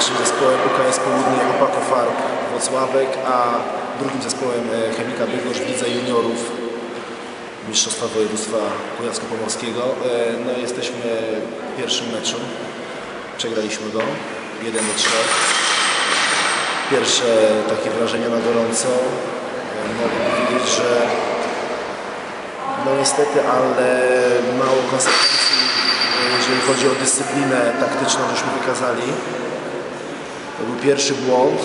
pierwszym zespołem UKS Południe Opako Farb Włocławek, a drugim zespołem Chemika Bydgoszcz w Lidze Juniorów Mistrzostwa Województwa Kujawsko-Pomorskiego. No, jesteśmy w pierwszym meczu. Przegraliśmy go 1-3. Pierwsze takie wrażenia na gorąco. Mogę powiedzieć, że no niestety, ale mało konsekwencji, jeżeli chodzi o dyscyplinę taktyczną, żeśmy wykazali. To był pierwszy błąd.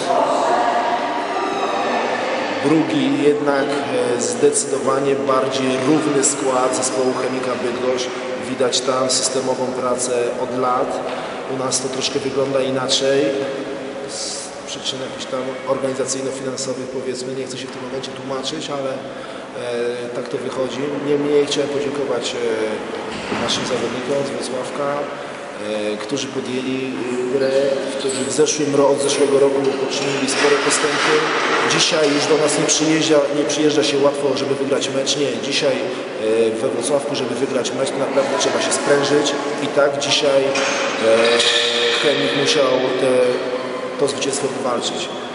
Drugi jednak zdecydowanie bardziej równy skład zespołu Chemika Bydgoszcz. Widać tam systemową pracę od lat. U nas to troszkę wygląda inaczej. Z przyczyn jakichś tam organizacyjno-finansowych, powiedzmy, nie chcę się w tym momencie tłumaczyć, ale tak to wychodzi. Niemniej chciałem podziękować naszym zawodnikom z Wrocławka, którzy podjęli grę, którzy od zeszłego roku poczynili spore postępy. Dzisiaj już do nas nie przyjeżdża się łatwo, żeby wygrać mecz. Nie, dzisiaj we Wrocławku, żeby wygrać mecz, to naprawdę trzeba się sprężyć. I tak dzisiaj Chemik musiał to zwycięstwo wywalczyć.